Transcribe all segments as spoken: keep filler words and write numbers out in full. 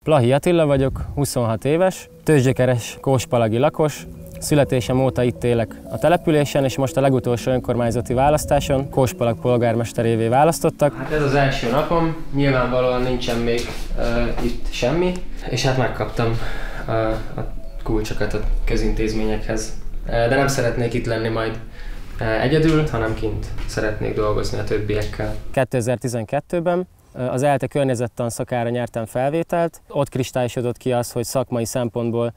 Plahi Attila vagyok, huszonhat éves, tőzsgyökeres kóspalagi lakos. Születésem óta itt élek a településen, és most a legutolsó önkormányzati választáson Kóspalag polgármesterévé választottak. Hát ez az első napom, nyilvánvalóan nincsen még uh, itt semmi, és hát megkaptam uh, a kulcsokat a közintézményekhez. Uh, de nem szeretnék itt lenni majd uh, egyedül, hanem kint szeretnék dolgozni a többiekkel. kétezer-tizenkettőben az ELTE környezettan szakára nyertem felvételt. Ott kristályosodott ki az, hogy szakmai szempontból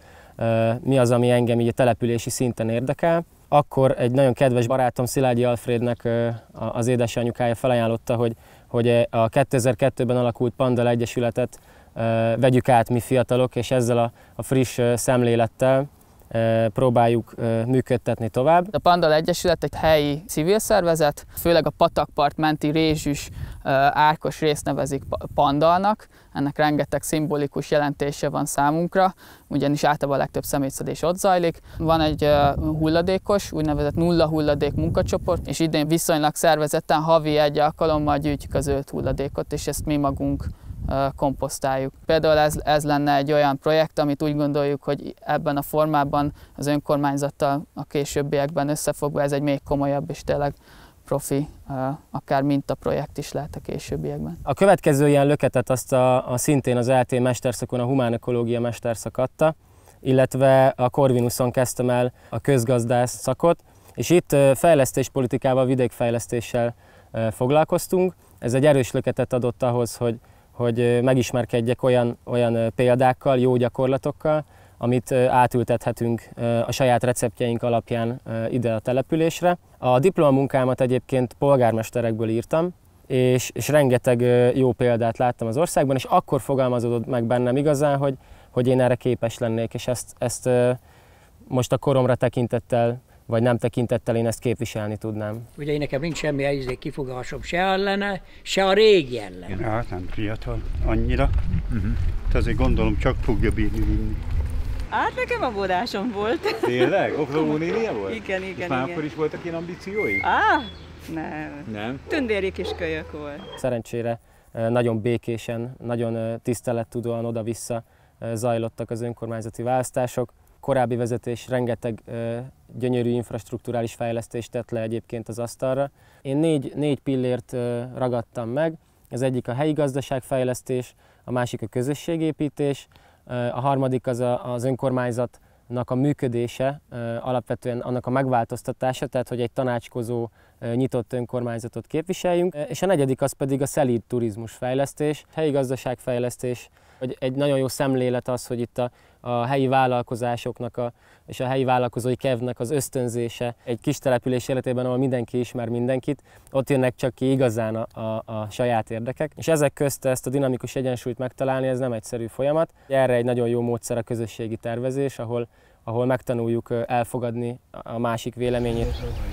mi az, ami engem így a települési szinten érdekel. Akkor egy nagyon kedves barátom, Szilágyi Alfrédnek az édesanyjukája felajánlotta, hogy, hogy a kétezer-kettőben alakult Pandal Egyesületet vegyük át mi fiatalok, és ezzel a, a friss szemlélettel próbáljuk működtetni tovább. A Pandal Egyesület egy helyi civil szervezet, főleg a patakpart menti rézsűs árkos részt nevezik Pandalnak. Ennek rengeteg szimbolikus jelentése van számunkra, ugyanis általában a legtöbb szemétszedés ott zajlik. Van egy hulladékos, úgynevezett nulla hulladék munkacsoport, és idén viszonylag szervezetten havi egy alkalommal gyűjtjük a zöld hulladékot, és ezt mi magunk komposztáljuk. Például ez, ez lenne egy olyan projekt, amit úgy gondoljuk, hogy ebben a formában az önkormányzattal a későbbiekben összefogva ez egy még komolyabb és tényleg profi, akár mintaprojekt is lehet a későbbiekben. A következő ilyen löketet azt a, a szintén az E L T mesterszakon a humánökológia mesterszak adta, illetve a Corvinuson kezdtem el a közgazdász szakot, és itt fejlesztéspolitikával, vidékfejlesztéssel foglalkoztunk. Ez egy erős löketet adott ahhoz, hogy hogy megismerkedjek olyan, olyan példákkal, jó gyakorlatokkal, amit átültethetünk a saját receptjeink alapján ide a településre. A diplomamunkámat egyébként polgármesterekből írtam, és, és rengeteg jó példát láttam az országban, és akkor fogalmazódott meg bennem igazán, hogy, hogy én erre képes lennék, és ezt, ezt most a koromra tekintettel, vagy nem tekintettel én ezt képviselni tudnám. Ugye én nekem nincs semmi elizé kifogásom se ellene, se a régi ellen. Én hát nem fiatal annyira, uh-huh. azért gondolom csak fogja bírni vinni. Hát nekem a vodásom volt. Tényleg? Oktató nénie volt? Igen, igen, és már igen. akkor is voltak ilyen ambíciói? Á, nem. Nem? Tündéri kiskölyök volt. Szerencsére nagyon békésen, nagyon tisztelettudóan oda-vissza zajlottak az önkormányzati választások. Korábbi vezetés rengeteg ö, gyönyörű infrastrukturális fejlesztést tett le egyébként az asztalra. Én négy, négy pillért ö, ragadtam meg, az egyik a helyi gazdaságfejlesztés, a másik a közösségépítés, ö, a harmadik az a, az önkormányzatnak a működése, ö, alapvetően annak a megváltoztatása, tehát hogy egy tanácskozó, ö, nyitott önkormányzatot képviseljünk, és a negyedik az pedig a szelíd turizmus fejlesztés, helyi gazdaságfejlesztés, hogy egy nagyon jó szemlélet az, hogy itt a, a helyi vállalkozásoknak a, és a helyi vállalkozói kevnek az ösztönzése egy kis település életében, ahol mindenki ismer mindenkit, ott jönnek csak ki igazán a, a, a saját érdekek. És ezek közt ezt a dinamikus egyensúlyt megtalálni, ez nem egyszerű folyamat. Erre egy nagyon jó módszer a közösségi tervezés, ahol, ahol megtanuljuk elfogadni a másik véleményét.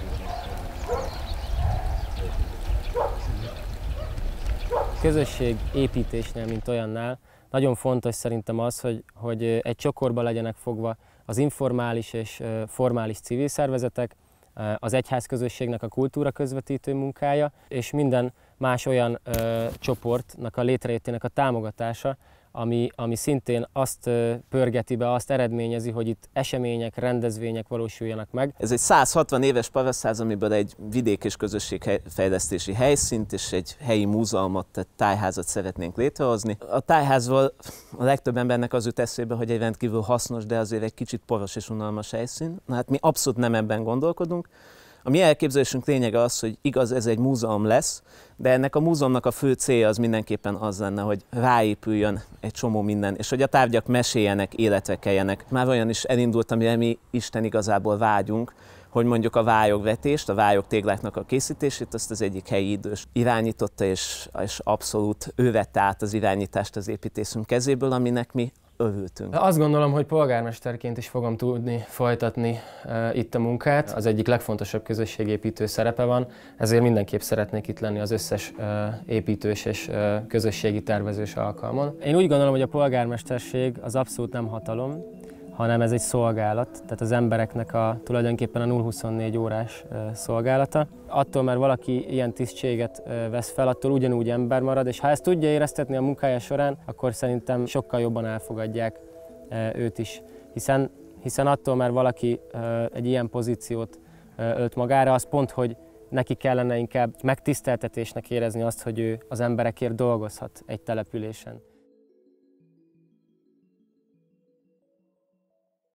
Közösség építésnél, mint olyannál, nagyon fontos szerintem az, hogy, hogy egy csokorba legyenek fogva az informális és formális civil szervezetek, az egyházközösségnek a kultúra közvetítő munkája, és minden más olyan ö, csoportnak a létrejöttének a támogatása, ami, ami szintén azt ö, pörgeti be, azt eredményezi, hogy itt események, rendezvények valósuljanak meg. Ez egy száz hatvan éves parasztház, amiből egy vidék- és közösségfejlesztési helyszínt és egy helyi múzeumot, tehát tájházat szeretnénk létrehozni. A tájházval a legtöbb embernek az jut eszébe, hogy egy rendkívül hasznos, de azért egy kicsit poros és unalmas helyszín. Na hát mi abszolút nem ebben gondolkodunk. A mi elképzelésünk lényege az, hogy igaz, ez egy múzeum lesz, de ennek a múzeumnak a fő célja az mindenképpen az lenne, hogy ráépüljön egy csomó minden, és hogy a tárgyak meséljenek, életre keljenek. Már olyan is elindult, amire mi Isten igazából vágyunk, hogy mondjuk a vályogvetést, a vályogtégláknak a készítését, azt az egyik helyi idős irányította, és, és abszolút ő vette át az irányítást az építészünk kezéből, aminek mi örültünk. Azt gondolom, hogy polgármesterként is fogom tudni folytatni uh, itt a munkát. Az egyik legfontosabb közösségépítő szerepe van, ezért mindenképp szeretnék itt lenni az összes uh, építős és uh, közösségi tervezős alkalmon. Én úgy gondolom, hogy a polgármesterség az abszolút nem hatalom, hanem ez egy szolgálat, tehát az embereknek a, tulajdonképpen a nulla huszonnégy órás szolgálata. Attól, mert valaki ilyen tisztséget vesz fel, attól ugyanúgy ember marad, és ha ezt tudja éreztetni a munkája során, akkor szerintem sokkal jobban elfogadják őt is. Hiszen, hiszen attól, mert valaki egy ilyen pozíciót ölt magára, az pont, hogy neki kellene inkább megtiszteltetésnek érezni azt, hogy ő az emberekért dolgozhat egy településen.